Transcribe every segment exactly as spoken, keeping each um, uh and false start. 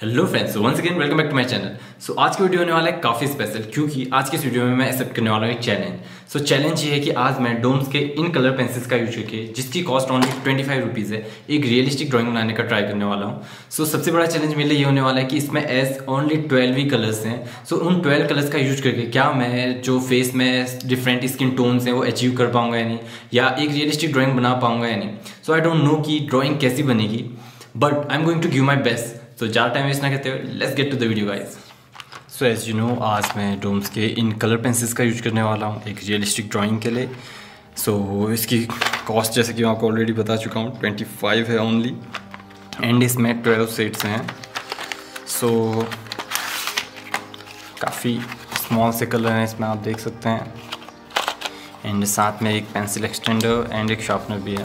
Hello friends, once again welcome back to my channel. So आज की video होने वाला है काफ़ी स्पेशल, क्योंकि आज के इस वीडियो में मैं एक्सेप्ट करने वाला हूँ एक चैलेंज। सो चैलेंज ये है कि आज मैं डोम्स के इन कलर पेंसिल्स का यूज करके, जिसकी cost only twenty five rupees है, एक रियलिस्टिक ड्राइंग बनाने का ट्राई करने वाला हूँ। सो so, सबसे बड़ा चैलेंज मेरे लिए ये होने वाला है कि इसमें एज ओनली ट्वेल्व ही कलर्स हैं। सो so, उन ट्वेल्व कलर्स का यूज करके क्या मैं जो फेस में डिफरेंट स्किन टोन्स हैं वो अचीव कर पाऊंगा या नहीं, या एक रियलिस्टिक ड्राइंग बना पाऊंगा या नहीं। सो आई डोंट नो कि ड्राइंग कैसी बनेगी, but I am going to give my best. तो ज़्यादा टाइम वेस्ट ना करते हुए let's get to the video guys. So as you know, आज मैं डोम्स के इन कलर पेंसिल्स का यूज करने वाला हूँ एक रियलिस्टिक ड्राइंग के लिए। सो so, इसकी कॉस्ट जैसे कि मैं आपको ऑलरेडी बता चुका हूँ ट्वेंटी फाइव है ओनली, एंड इसमें ट्वेल्व सेट्स हैं। सो so, काफ़ी स्मॉल से कलर हैं इसमें, आप देख सकते हैं। एंड साथ में एक पेंसिल एक्सटेंडर एंड एक शार्पनर भी है।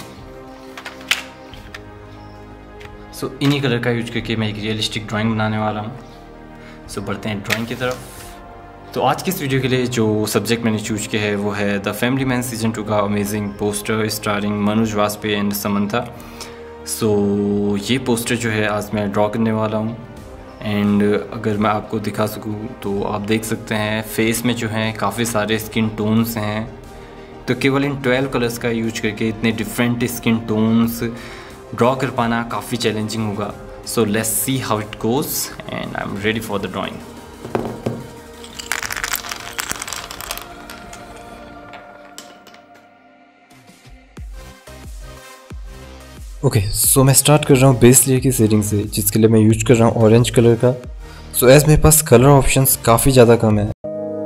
सो so, इन्हीं कलर का यूज करके मैं एक रियलिस्टिक ड्राइंग बनाने वाला हूँ। सो so, बढ़ते हैं ड्राइंग की तरफ। तो आज की इस वीडियो के लिए जो सब्जेक्ट मैंने चूज किया है वो है the family man season two का amazing poster starring Manoj Vajpayee and Samantha. So so, ये पोस्टर जो है आज मैं ड्रॉ करने वाला हूँ। एंड अगर मैं आपको दिखा सकूँ तो आप देख सकते हैं फेस में जो है काफ़ी सारे स्किन टोन्स हैं। तो केवल इन ट्वेल्व कलर्स का यूज करके इतने डिफरेंट स्किन टोन्स ड्रॉ कर पाना काफ़ी चैलेंजिंग होगा। So let's see how it goes and I am ready for the drawing. Okay, so मैं स्टार्ट कर रहा हूँ बेस लेयर की शेडिंग से, जिसके लिए मैं यूज कर रहा हूँ ऑरेंज कलर का। सो एज मेरे पास कलर ऑप्शंस काफ़ी ज़्यादा कम है,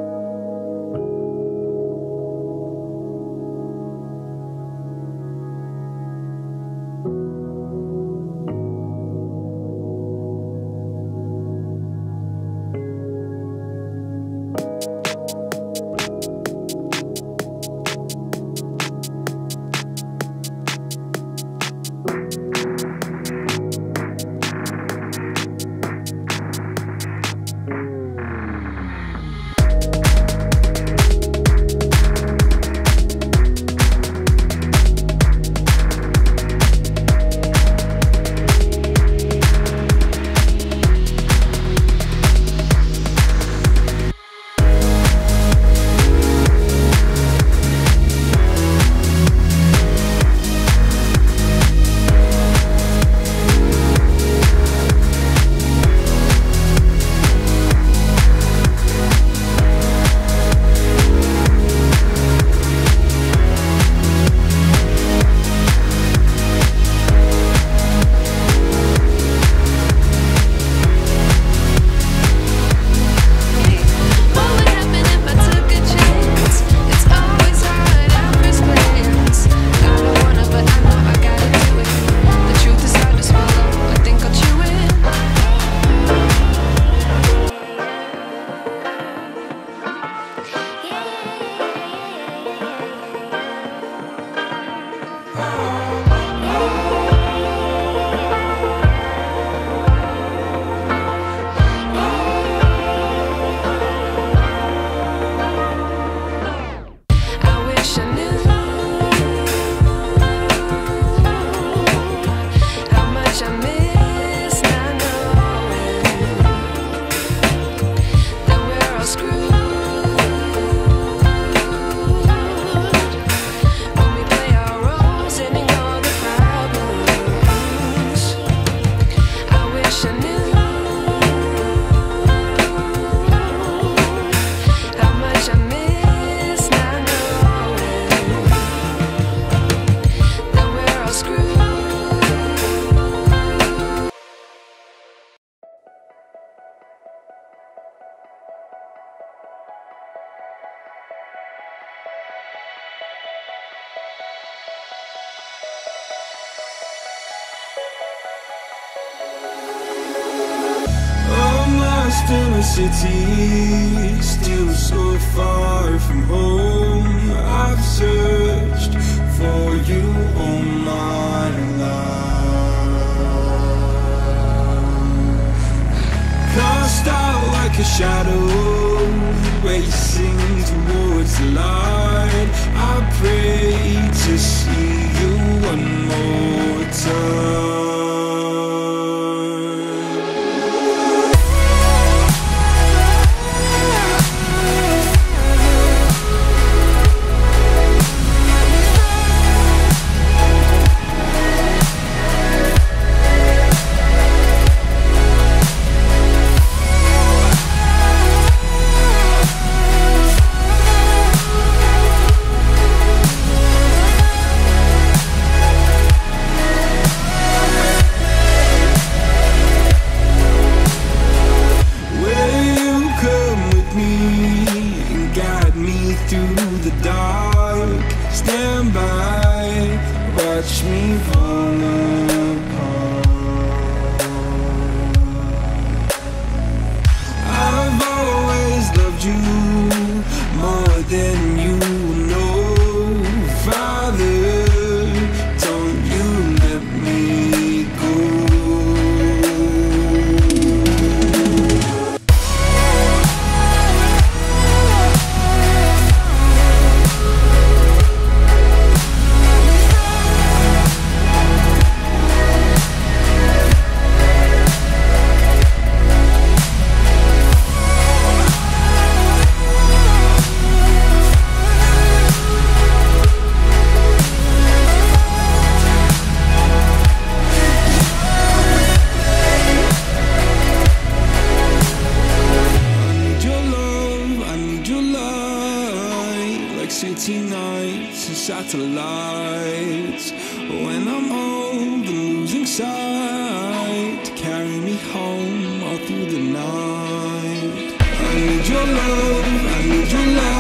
in a city, still so far from home. I've searched for you all my life. Cast out like a shadow, racing towards the light. I pray to see you one more time. watch me fall apart. I've always loved you more than you know. Father, don't you let me go. City nights and satellites. When I'm old and losing sight, carry me home all through the night. I need your love, I need your love.